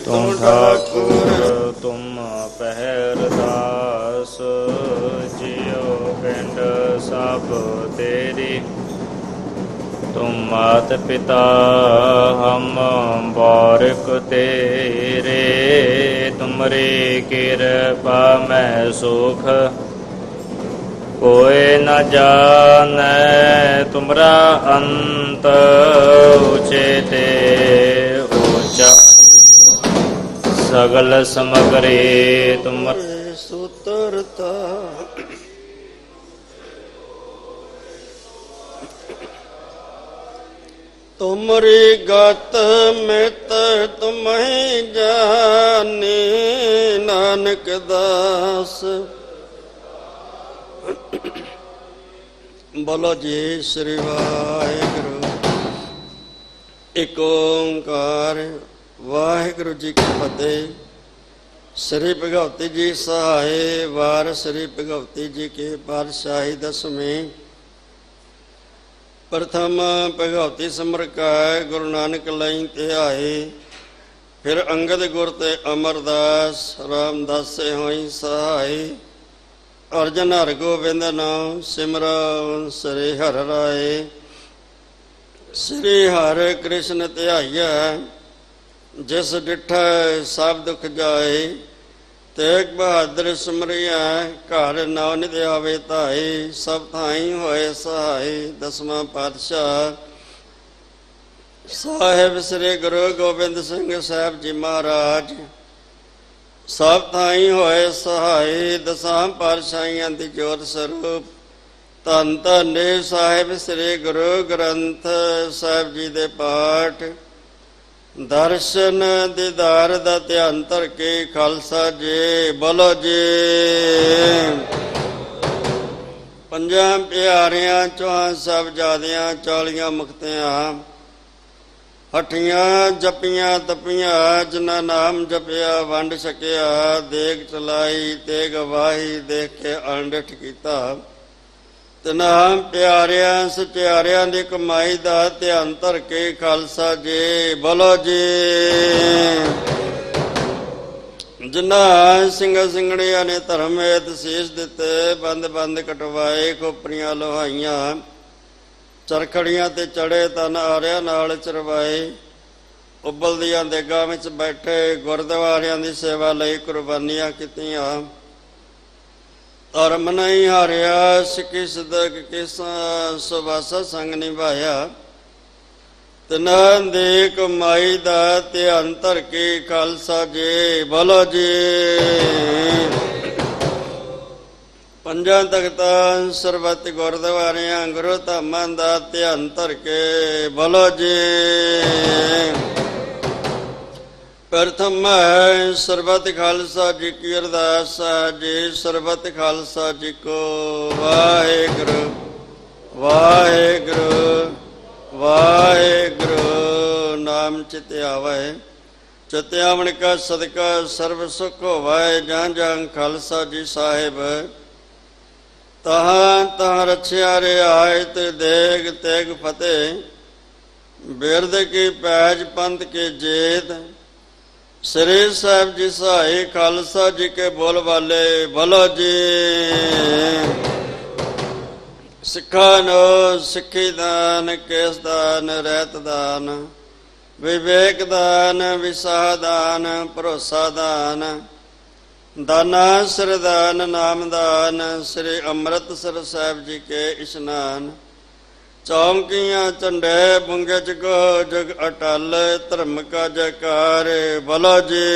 ਤੂੰ ਠਾਕੁਰ ਤੁਮ ਪਹਿਰਦਾਸ, ਜਿਉ ਪਿੰਡ ਸਭ ਤੇਰੀ। ਤੁਮ ਮਾਤ ਪਿਤਾ ਹਮ ਬਾਰਿਕ ਤੇਰੇ, ਤੁਮਰੀ ਕਿਰਪਾ ਮੈਂ ਸੁਖ ਕੋਇ ਨ ਜਾਣੈ। ਤੁਮਰਾ ਅੰਤ ਉਚੇਤੇ ਊਚਾ, ਸਗਲ ਸਮਗਰੀ ਤੁਮਰੇ ਸੁਤਰਤਾ। ਤੁਮਰੀ ਗਤ ਮਿਤ ਤੁਮਹਿ ਜਾਣੀ, ਨਾਨਕ ਦਾਸ। ਬੋਲੋ ਜੀ ਸ੍ਰੀ ਵਾਹਿਗੁਰੂ। ਇਕ ਓਂਕਾਰ ਵਾਹਿਗੁਰੂ ਜੀ ਕੀ ਫਤਿਹ। ਸ੍ਰੀ ਭਗਵਤੀ ਜੀ ਸਹਾਏ। ਵਾਰ ਸ੍ਰੀ ਭਗਵਤੀ ਜੀ ਕੇ ਪਾਤਸ਼ਾਹੀ ਦਸਵੇਂ। ਪ੍ਰਥਮ ਭਗਵਤੀ ਸਮਰਕਾਇ, ਗੁਰੂ ਨਾਨਕ ਲਈ ਧਿਆਏ। ਫਿਰ ਅੰਗਦ ਗੁਰ ਤੇ ਅਮਰਦਾਸ, ਰਾਮਦਾਸੇ ਹੋਈ ਸਹਾਏ। ਅਰਜਨ ਹਰ ਗੋਬਿੰਦ ਨਾਮ ਸਿਮਰਨ, ਸ੍ਰੀ ਹਰਿ ਰਾਏ। ਸ੍ਰੀ ਹਰਿ ਕ੍ਰਿਸ਼ਨ ਧਿਆਈਐ, ਜਿਸ ਡਿਠੈ ਸਭ ਦੁਖ ਜਾਏ। ਤੇਗ ਬਹਾਦਰ ਸਿਮਰਿਐ, ਘਰ ਨਾਮ ਨਿਤ ਆਵੇ ਧਾਏ। ਸਭ ਥਾਈ ਹੋਏ ਸਹਾਏ। ਦਸਵਾਂ ਪਾਤਸ਼ਾਹ ਸਾਹਿਬ ਸ੍ਰੀ ਗੁਰੂ ਗੋਬਿੰਦ ਸਿੰਘ ਸਾਹਿਬ ਜੀ ਮਹਾਰਾਜ, ਸਭ ਥਾਈ ਹੋਏ ਸਹਾਏ। ਦਸਾਂ ਪਾਤਸ਼ਾਹੀਆਂ ਦੀ ਜੋਤ ਸਰੂਪ ਧੰਨ ਧੰਨ ਸਾਹਿਬ ਸ੍ਰੀ ਗੁਰੂ ਗ੍ਰੰਥ ਸਾਹਿਬ ਜੀ ਦੇ ਪਾਠ ਦਰਸ਼ਨ ਦੀਦਾਰ ਦਾ ਧਿਆਨ ਧਰ ਕੇ ਖਾਲਸਾ ਜੀ ਬੋਲੋ ਜੀ। ਪੰਜਾਂ ਪਿਆਰਿਆਂ ਚੌਹਾਂ ਸਾਹਿਬਜ਼ਾਦਿਆਂ 40 ਮੁਕਤਿਆਂ, ਹੱਠੀਆਂ ਜਪੀਆਂ ਤਪੀਆਂ, ਜਿਨ੍ਹਾਂ ਨਾਮ ਜਪਿਆ ਵੰਡ ਛਕਿਆ। ਦੇਗ ਚਲਾਈ ਤੇ ਗਵਾਹੀ ਦੇਖ ਕੇ ਅੰਡਿਠ ਕੀਤਾ। ਤਿਨਾਂ ਪਿਆਰਿਆਂ ਸਚਿਆਰਿਆਂ ਦੀ ਕਮਾਈ ਦਾ ਧਿਆਨ ਧਰ ਕੇ ਖਾਲਸਾ ਜੀ ਬੋਲੋ ਜੀ। ਜਿਨ੍ਹਾਂ ਸਿੰਘਾਂ ਸਿੰਘਣੀਆਂ ਨੇ ਧਰਮ ਹੇਤ ਸੀਸ ਦਿੱਤੇ, ਬੰਦ ਬੰਦ ਕਟਵਾਏ, ਖੋਪਰੀਆਂ ਲੋਹਾਈਆਂ, ਚਰਖੜੀਆਂ ਤੇ ਚੜੇ ਤਨ ਆਰਿਆਂ ਨਾਲ ਚਰਵਾਏ। ਉਬਲਦੀਆਂ ਦੇਗਾਂ ਵਿੱਚ ਬੈਠੇ ਗੁਰਦੁਆਰਿਆਂ ਦੀ ਸੇਵਾ ਲਈ ਕੁਰਬਾਨੀਆਂ ਕੀਤੀਆਂ। ਧਰਮ ਨਹੀਂ ਹਾਰਿਆ, ਸਿੱਖੀ ਸਿਦਕ ਕਿਸਾਂ ਸੁਭਾਸਾ ਸੰਗ ਨਿਭਾਇਆ। ਤਿਨਾਂ ਦੀ ਕਮਾਈ ਦਾ ਧਿਆਨ ਧਰ ਕੇ ਖਾਲਸਾ ਜੀ ਬੋਲੋ ਜੀ। ਪੰਜਾਂ ਤਖਤਾਂ ਸਰਬੱਤ ਗੁਰਦੁਆਰਿਆਂ ਗੁਰੂ ਧਾਮਾਂ ਦਾ ਧਿਆਨ ਧਰ ਕੇ ਬੋਲੋ ਜੀ। ਪ੍ਰਥਮ ਹੈ ਸਰਬੱਤ ਖਾਲਸਾ ਜੀ ਕੀ ਅਰਦਾਸ ਜੀ। ਸਰਬੱਤ ਖਾਲਸਾ ਜੀ ਕੋ ਵਾਹਿਗੁਰੂ ਵਾਹਿਗੁਰੂ ਵਾਹਿਗੁਰੂ। ਨਾਮ ਚਿਤ ਆਵੈ, ਚਿਤ ਆਵਣ ਕਾ ਸਦਕਾ ਸਰਬ ਸੁਖ ਹੋਵੈ। ਜਾਂ ਜਾਂ ਖਾਲਸਾ ਜੀ ਸਾਹਿਬ, ਤਹਾਂ ਤਹਾਂ ਰਛਿਆ ਰਿਆਇਤ। ਦੇਗ ਤੇਗ ਫਤਿਹ, ਬਿਰਦ ਕੀ ਪੈਜ ਪੰਥ ਕੇ ਜੇਤ। ਸ੍ਰੀ ਸਾਹਿਬ ਜੀ ਸਹਾਏ, ਖਾਲਸਾ ਜੀ ਕੇ ਬੋਲ ਵਾਲੇ ਬੋਲੋ ਜੀ। ਸਿੱਖਾਂ ਨੂੰ ਸਿੱਖੀ ਦਾਨ, ਕੇਸ ਦਾਨ, ਰਹਿਤ ਦਾਨ, ਵਿਵੇਕ ਦਾਨ, ਵਿਸਾਹ ਦਾਨ, ਭਰੋਸਾ ਦਾਨ, ਦਾਨਾ ਸਰਦਾਨ, ਨਾਮ ਦਾਨ। ਸ੍ਰੀ ਅੰਮ੍ਰਿਤਸਰ ਸਾਹਿਬ ਜੀ ਕੇ ਇਸ਼ਨਾਨ। ਚੌਂਕੀਆਂ ਝੰਡੇ ਬੁੰਗੇ ਜਗੋ ਜਗ ਅਟਲ, ਧਰਮ ਕਾ ਜੈਕਾਰ ਬੋਲੋ ਜੀ।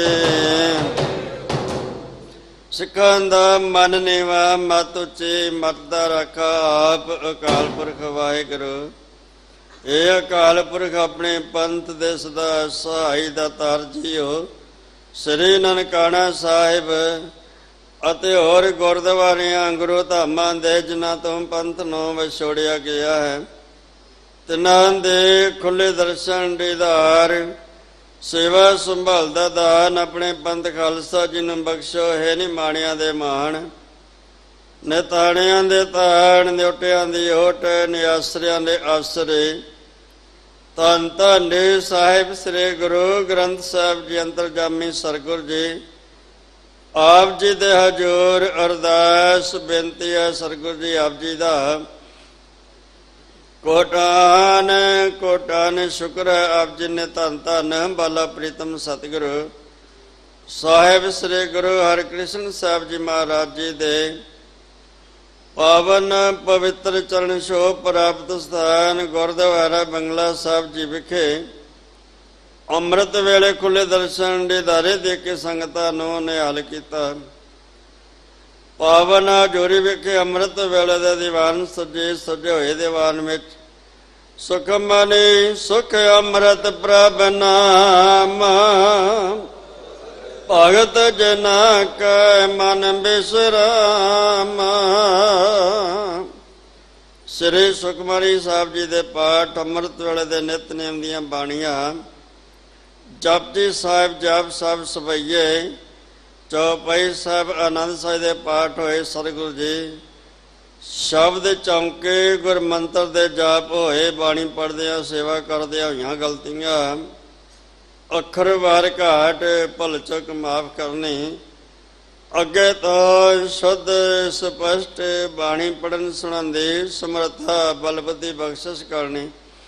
ਸਿੱਖਾਂ ਦਾ ਮਨ ਨੀਵਾ, ਮਤ ਉੱਚੀ, ਮਤ ਦਾ ਰਾਖਾ ਆਪ ਅਕਾਲ ਪੁਰਖ ਵਾਹਿਗੁਰੂ। ਇਹ ਅਕਾਲ ਪੁਰਖ ਆਪਣੇ ਪੰਥ ਦੇ ਸਦਾ ਸਹਾਈ ਦਾਤਾਰ ਜੀਓ। ਸ੍ਰੀ ਨਨਕਾਣਾ ਸਾਹਿਬ ਅਤੇ ਹੋਰ ਗੁਰਦੁਆਰਿਆਂ ਗੁਰੂ ਧਾਮਾਂ ਦੇ ਜਿਨ੍ਹਾਂ ਤੋਂ ਪੰਥ ਨੂੰ ਵਿਛੋੜਿਆ ਗਿਆ ਹੈ, ਤਿਨਾਂ ਦੇ ਖੁੱਲ੍ਹੇ ਦਰਸ਼ਨ ਦੀਦਾਰ, ਸੇਵਾ ਸੰਭਾਲ ਦਾ ਦਾਨ ਆਪਣੇ ਪੰਥ ਖਾਲਸਾ ਜੀ ਨੂੰ ਬਖਸ਼ੋ। ਹੈ ਨੀ ਮਾਣਿਆਂ ਦੇ ਮਾਣ, ਨਿਤਾਣਿਆਂ ਦੇ ਤਾਣ, ਨਿਉਟਿਆਂ ਦੀ ਓਟ, ਨਿਆਸਰਿਆਂ ਦੇ ਆਸਰੇ। ਧੰਨ ਧੰਨ ਸਾਹਿਬ ਸ੍ਰੀ ਗੁਰੂ ਗ੍ਰੰਥ ਸਾਹਿਬ ਜੀ ਅੰਤਰਜਾਮੀ ਸਤਿਗੁਰ ਜੀ ਆਪ ਜੀ ਦੇ ਹਜ਼ੂਰ ਅਰਦਾਸ ਬੇਨਤੀ ਹੈ। ਸਤਿਗੁਰ ਜੀ ਆਪ ਜੀ ਦਾ ਕੋਟਾਨ ਕੋਟਾਨ ਸ਼ੁਕਰ ਹੈ। ਆਪ ਜੀ ਨੇ ਧੰਨ ਧੰਨ ਬਾਲਾ ਪ੍ਰੀਤਮ ਸਤਿਗੁਰੂ ਸਾਹਿਬ ਸ੍ਰੀ ਗੁਰੂ ਹਰਿਕ੍ਰਿਸ਼ਨ ਸਾਹਿਬ ਜੀ ਮਹਾਰਾਜ ਜੀ ਦੇ ਪਾਵਨ ਪਵਿੱਤਰ ਚਰਨ ਛੋਹ ਪ੍ਰਾਪਤ ਸਥਾਨ ਗੁਰਦੁਆਰਾ ਬੰਗਲਾ ਸਾਹਿਬ ਜੀ ਵਿਖੇ ਅੰਮ੍ਰਿਤ ਵੇਲੇ ਖੁੱਲੇ ਦਰਸ਼ਨ ਦੀਦਾਰੇ ਦੇ ਕੇ ਸੰਗਤਾਂ ਨੂੰ ਨਿਹਾਲ ਕੀਤਾ। ਪਾਵਨ ਜੋਰੀ ਵਿਖੇ ਅੰਮ੍ਰਿਤ ਵੇਲੇ ਦੇ ਦੀਵਾਨ ਸਜੇ ਹੋਏ ਦੀਵਾਨ ਵਿੱਚ ਸੁਖਮਨੀ ਸੁਖ ਅੰਮ੍ਰਿਤ ਪ੍ਰਭ ਨਾਮ ਭਗਤ ਜਨਾ ਕੈ ਮਨ ਬਿਸਰਾਮ। ਸ੍ਰੀ ਸੁਖਮਨੀ ਸਾਹਿਬ ਜੀ ਦੇ ਪਾਠ ਅੰਮ੍ਰਿਤ ਵੇਲੇ ਦੇ ਨਿਤਨੇਮ ਦੀਆਂ ਬਾਣੀਆਂ ਜਪਜੀ ਸਾਹਿਬ ਜਪ ਸਾਹਿਬ ਸਵਈਏ ਚੌਪਈ ਸਾਹਿਬ ਆਨੰਦ ਸਾਹਿਬ ਦੇ ਪਾਠ ਹੋਏ। ਸਤਿਗੁਰੂ ਜੀ ਸ਼ਬਦ ਚੌਂਕੇ ਗੁਰਮੰਤਰ ਦੇ ਜਾਪ ਹੋਏ। ਬਾਣੀ ਪੜ੍ਹਦਿਆਂ ਸੇਵਾ ਕਰਦਿਆਂ ਹੋਈਆਂ ਗਲਤੀਆਂ ਅੱਖਰ ਵਾਰ ਘਾਟ ਭੁੱਲ ਚੁੱਕ ਮਾਫ ਕਰਨੀ। ਅੱਗੇ ਤੋਂ ਸ਼ੁੱਧ ਸਪਸ਼ਟ ਬਾਣੀ ਪੜ੍ਹਨ ਸੁਣਾਉਂਦੀ ਸਮਰੱਥਾ ਬਲਬਤੀ ਬਖਸ਼ਿਸ਼ ਕਰਨੀ।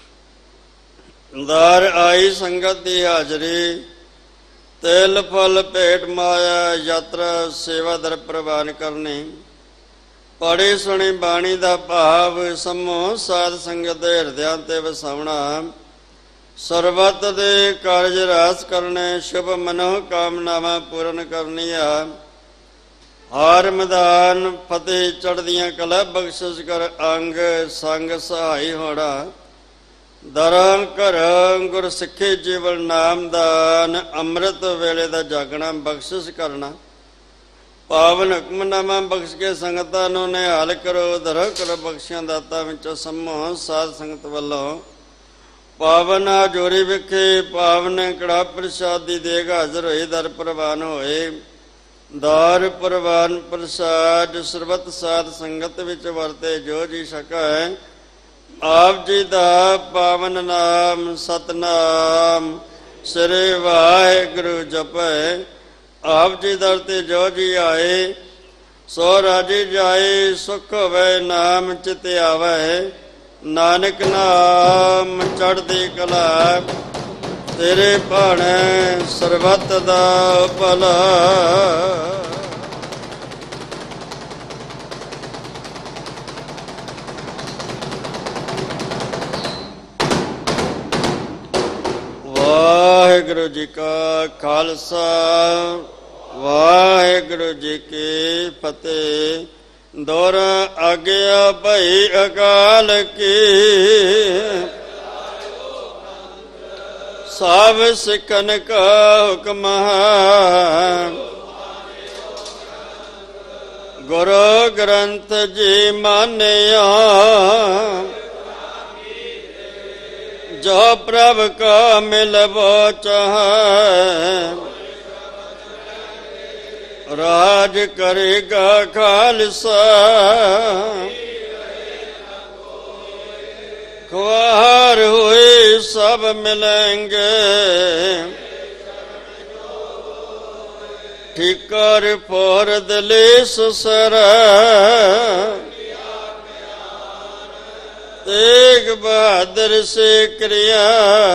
ਦਰ ਆਈ ਸੰਗਤ ਦੀ ਹਾਜ਼ਰੀ ਤਿਲ ਫਲ ਭੇਟ ਮਾਇਆ ਯਾਤਰਾ ਸੇਵਾ ਦਰ ਪ੍ਰਵਾਨ ਕਰਨੀ। ਪੜ੍ਹੀ ਸੁਣੀ ਬਾਣੀ ਦਾ ਭਾਵ ਸਮੂਹ ਸਾਧ ਸੰਗਤ ਦੇ ਹਿਰਦਿਆਂ ਤੇ ਵਸਾਉਣਾ। ਸਰਬੱਤ ਦੇ ਕਾਰਜ ਰਾਸ ਕਰਨੇ ਸ਼ੁਭ ਮਨੋ ਕਾਮਨਾਵਾਂ ਪੂਰਨ ਕਰਨੀਆਂ। ਹਾਰ ਮੈਦਾਨ ਫਤਿਹ ਚੜ੍ਹਦੀਆਂ ਕਲਾ ਬਖਸ਼ਿਸ਼ ਕਰ ਅੰਗ ਸੰਗ ਸਹਾਈ ਹੋਣਾ। ਦਰਾਂ ਘਰ ਗੁਰ ਸਿੱਖੇ ਜੀਵਨ ਨਾਮਦਾਨ ਅੰਮ੍ਰਿਤ ਵੇਲੇ ਦਾ ਜਾਗਣਾ ਬਖਸ਼ਿਸ਼ ਕਰਨਾ। ਪਾਵਨ ਹੁਕਮਨਾਮਾ ਬਖਸ਼ ਕੇ ਸੰਗਤਾਂ ਨੂੰ ਨਿਹਾਲ ਕਰੋ। ਦਰ ਕਰ ਬਖਸ਼ਿਆਂ ਦਾਤਾ ਵਿੱਚੋਂ ਸਮੂਹ ਸਾਧ ਸੰਗਤ ਵੱਲੋਂ ਪਾਵਨ ਜੋਰੀ ਵਿਖੇ ਪਾਵਨ ਕੜਾ ਪ੍ਰਸ਼ਾਦੀ ਦੇਗ ਹਾਜ਼ਰ ਹੋਈ। ਦਰ ਪ੍ਰਵਾਨ ਹੋਏ। ਦਰ ਪ੍ਰਵਾਨ ਪ੍ਰਸਾਦ ਸਰਬਤ ਸਾਧ ਸੰਗਤ ਵਿੱਚ ਵਰਤੇ ਜੋ ਜੀ ਸਕੈ। ਆਪ ਜੀ ਦਾ ਪਾਵਨ ਨਾਮ ਸਤਨਾਮ ਸ੍ਰੀ ਵਾਹਿਗੁਰੂ ਜਪੈ। ਆਪ ਜੀ ਦਰ ਤੇ ਜੋ ਜੀ ਆਏ ਸੋ ਰਾਜੀ ਜਾਏ। ਸੁਖ ਹੋਵੇ ਨਾਮ ਚਿਤ ਆਵੈ। ਨਾਨਕ ਨਾਮ ਚੜ੍ਹਦੀ ਕਲਾ ਤੇਰੇ ਭਾਣੇ ਸਰਬੱਤ ਦਾ ਭਲਾ। ਵਾਹਿਗੁਰੂ ਜੀ ਕਾ ਖਾਲਸਾ ਵਾਹਿਗੁਰੂ ਜੀ ਕੀ ਫਤਿਹ। ਦੌਰ ਆਗਿਆ ਭਈ ਅਕਾਲ ਕੀ ਸਭ ਸਿੱਖਨ ਕਾ ਹੁਕਮ ਗੁਰੂ ਗ੍ਰੰਥ ਜੀ ਮਾਨਿਆ। ਜੋ ਪ੍ਰਭ ਕਾ ਮਿਲਬੋ ਚਾਹੈ ਰਾਜ ਕਰੇਗਾ ਖਾਲਸਾ। ਖੁਆਰ ਹੋਏ ਸਭ ਮਿਲੇਂਗੇ ਠਿਕਾਰ ਫੋਰ ਦਲੇਸ ਸਰ। ਤੇਗ ਬਹਾਦਰ ਸੇ ਕਰਿਆ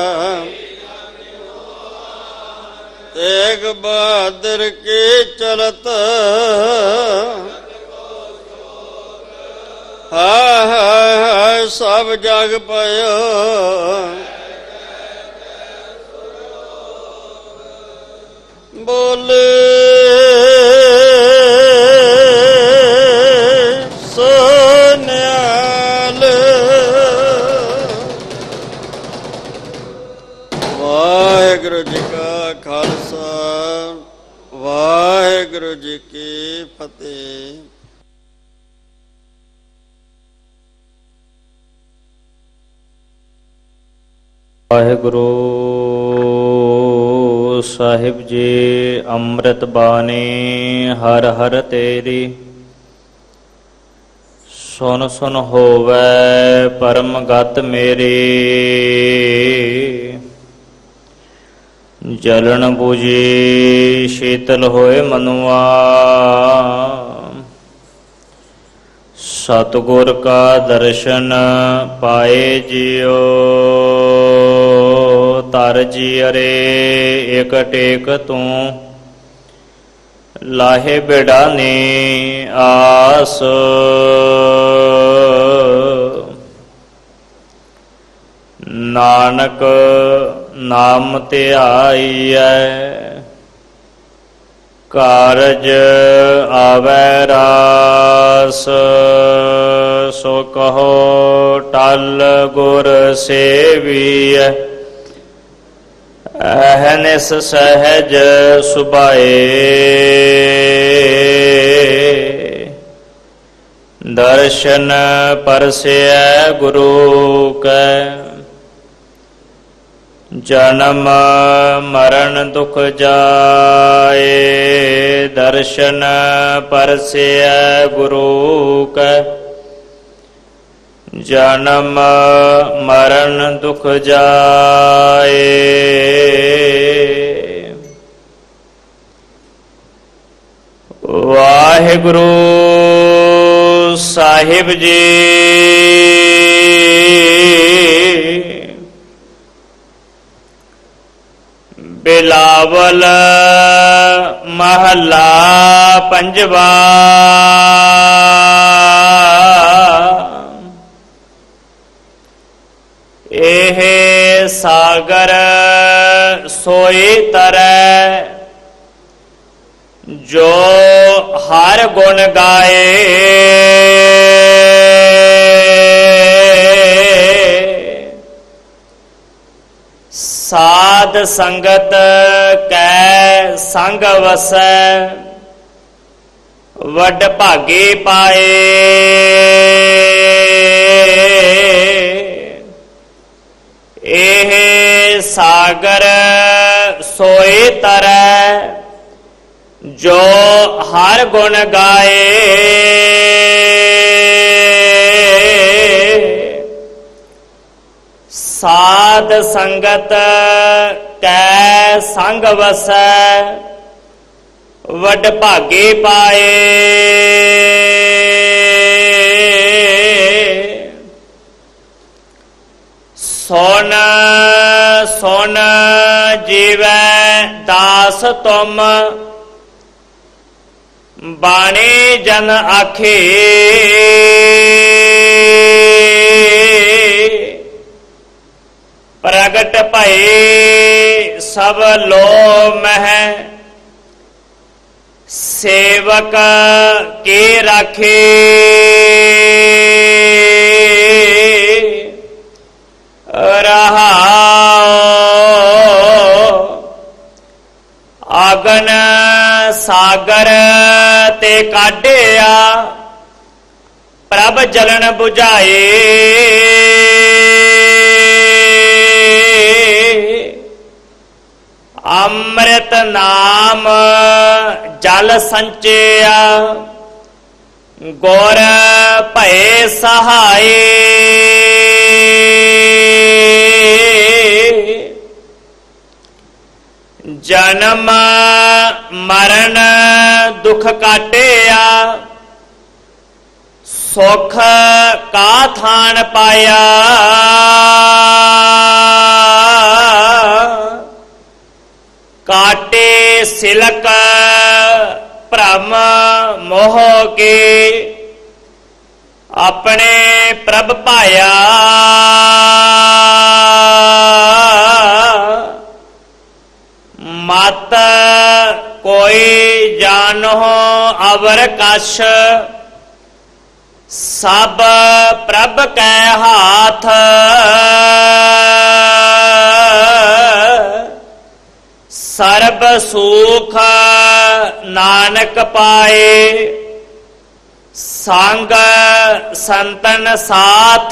ਤੇਗ ਬਹਾਦਰ ਕੇ ਚਲਤ। ਹਾਏ ਸਭ ਜਗ ਪਇਓ ਬੋਲੇ ਸੋਨਿਆਲ। ਵਾਹਿਗੁਰੂ ਜੀ ਕਾ ਖਾਲਸਾ ਵਾਹਿਗੁਰੂ ਜੀ ਕੀ ਫਤਿਹ। ਵਾਹਿਗੁਰੂ ਸਾਹਿਬ ਜੀ ਅੰਮ੍ਰਿਤ ਬਾਣੀ ਹਰ ਹਰ ਤੇਰੀ ਸੁਨ ਸੁਨ ਹੋਵੈ ਪਰਮ ਗਤ ਮੇਰੀ, ਜਲਨ ਬੁਝੀ ਸ਼ੀਤਲ ਹੋਏ ਮਨੁਆ। ਸਤਿਗੁਰ ਕਾ ਦਰਸ਼ਨ ਪਾਏ ਜਿਉ, ਤਰ ਜੀ ਅਰੇ ਇਕ ਟੇਕ ਤੂੰ। ਲਾਹੇ ਬਿਡਾਨੀ ਆਸ, ਨਾਨਕ ਨਾਮ ਧਿਆਈਐ। ਕਾਰਜ ਆਵੈ ਰਾਸ, ਸੋ ਕਹੋ ਟਲ ਗੁਰ ਸੇਵੀਐ। ਅਹਨਿਸ ਸਹਿਜ ਸੁਭਾਏ, ਦਰਸ਼ਨ ਪਰਸੈ ਗੁਰੂ ਕੈ। ਜਨਮ ਮਰਨ ਦੁਖ ਜਾਏ, ਦਰਸ਼ਨ ਪਰਸੈ ਗੁਰੂ ਕੈ। ਜਨਮ ਮਰਨ ਦੁਖ ਜਾਏ। ਵਾਹਿਗੁਰੂ ਸਾਹਿਬ ਜੀ। ਬਿਲਾਵਲ ਮਹੱਲਾ ਪੰਜਵਾ। ਇਹ ਸਾਗਰ ਸੋਈ ਤਰੈ, ਜੋ ਹਰ ਗੁਣ ਗਾਏ। ਸਾਧ ਸੰਗਤ ਕੈ ਸੰਗ ਵਸੈ, ਵੱਡ ਭਾਗੇ ਪਾਏ। ਇਹ ਸਾਗਰ ਸੋਈ ਤਰੈ, ਜੋ ਹਰ ਗੁਣ ਗਾਏ। ਸਾਧ ਸੰਗਤ ਕੈ ਸੰਗ ਵਸੈ, ਵੱਡ ਭਾਗੇ ਪਾਏ। ਸੁਨ ਸੁਨ ਜੀਵੈ ਦਾਸ ਤੁਮ, ਬਾਣੀ ਜਨ ਆਖੇ। ਪ੍ਰਗਟ ਭਏ ਸਭ ਲੋ ਮਹਿ, ਸੇਵਕ ਕੇ ਰਾਖੇ। ਰਹਾਉ ਆਗਨ ਸਾਗਰ ਤੇ ਕਾਢਿਆ, ਪ੍ਰਭ ਜਲਨ ਬੁਝਾਏ। ਅੰਮ੍ਰਿਤ ਨਾਮ ਜਲ ਸੰਚਿਆ, ਗੁਰ ਭਏ ਸਹਾਏ। ਜਨਮ ਮਰਨ ਦੁਖ ਕਾਟਿਆ, ਸੁਖ ਕਾ ਥਾਨ ਪਾਇਆ। ਕਾਟੇ ਸਿਲਕ ਭ੍ਰਮ ਮੋਹ ਕੇ, ਆਪਣੇ ਪ੍ਰਭ ਪਾਇਆ। ਮਤ ਕੋਈ ਜਾਨੋ ਅਵਰ ਕਛ, ਸਭ ਪ੍ਰਭ ਕੈ ਹਾਥ। ਸਰਬ ਸੁਖ ਨਾਨਕ ਪਾਏ, ਸੰਗ ਸੰਤਨ ਸਾਥ।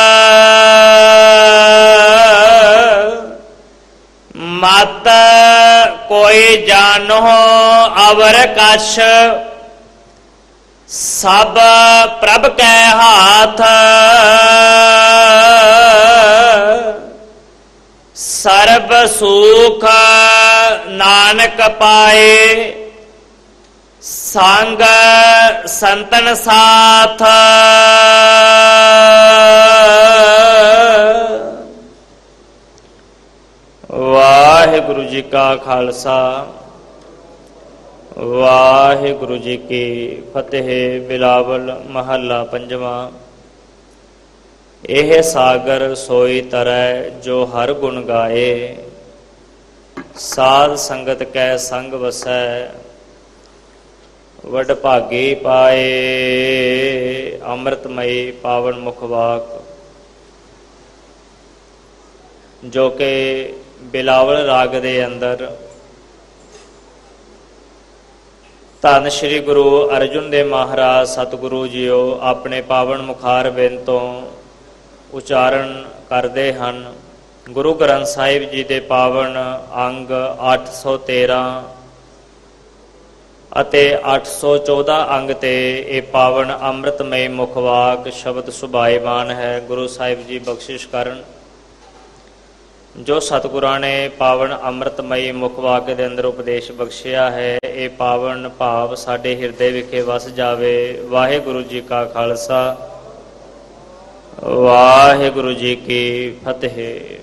ਮਤ ਕੋਈ ਜਾਨੋ ਅਵਰ ਕਛ, ਸਭ ਪ੍ਰਭ ਕੈ ਹਾਥ ਸਰਬ ਸੁਖ ਨਾਨਕ ਪਾਏ ਸੰਗ ਸੰਤਨ ਸਾਥ ਵਾਹਿਗੁਰੂ ਜੀ ਕਾ ਖਾਲਸਾ ਵਾਹਿਗੁਰੂ ਜੀ ਕੀ ਫਤਿਹ। ਬਿਲਾਵਲ ਮਹੱਲਾ ਪੰਜਵਾਂ। ਇਹ ਸਾਗਰ ਸੋਈ ਤਰੈ ਜੋ ਹਰ ਗੁਣ ਗਾਏ ਸਾਧ ਸੰਗਤ ਕੈ ਸੰਗ ਵਸੈ ਵਡ ਭਾਗੀ ਪਾਏ ਅੰਮ੍ਰਿਤਮਈ ਪਾਵਨ ਮੁਖ ਵਾਕ। ਜੋ ਕਿ ਬਿਲਾਵਲ ਰਾਗ ਦੇ ਅੰਦਰ ਧੰਨ ਸ਼੍ਰੀ ਗੁਰੂ ਅਰਜੁਨ ਦੇਵ ਮਹਾਰਾਜ ਸਤਿਗੁਰੂ ਜੀਓ ਆਪਣੇ ਪਾਵਨ ਮੁਖਾਰ ਬਿੰਦ ਤੋਂ ਉਚਾਰਨ ਕਰਦੇ ਹਨ। ਗੁਰੂ ਗ੍ਰੰਥ ਸਾਹਿਬ ਜੀ ਦੇ ਪਾਵਨ ਅੰਗ 813 ਅਤੇ 814 ਅੰਗ ਤੇ ਇਹ ਪਾਵਨ ਅੰਮ੍ਰਿਤਮਈ ਮੁਖਵਾਕ ਸ਼ਬਦ ਸੁਭਾਏਮਾਨ ਹੈ। ਗੁਰੂ ਸਾਹਿਬ ਜੀ ਬਖਸ਼ਿਸ਼ ਕਰਨ। ਜੋ ਸਤਿਗੁਰਾਂ ਨੇ ਪਾਵਨ ਅੰਮ੍ਰਿਤਮਈ ਮੁਖਵਾਕ ਦੇ ਅੰਦਰ ਉਪਦੇਸ਼ ਬਖਸ਼ਿਆ ਹੈ, ਇਹ ਪਾਵਨ ਭਾਵ ਸਾਡੇ ਹਿਰਦੇ ਵਿਖੇ ਵਸ ਜਾਵੇ। ਵਾਹਿਗੁਰੂ ਜੀ ਕਾ ਖਾਲਸਾ ਵਾਹਿਗੁਰੂ ਜੀ ਕੀ ਫਤਿਹ।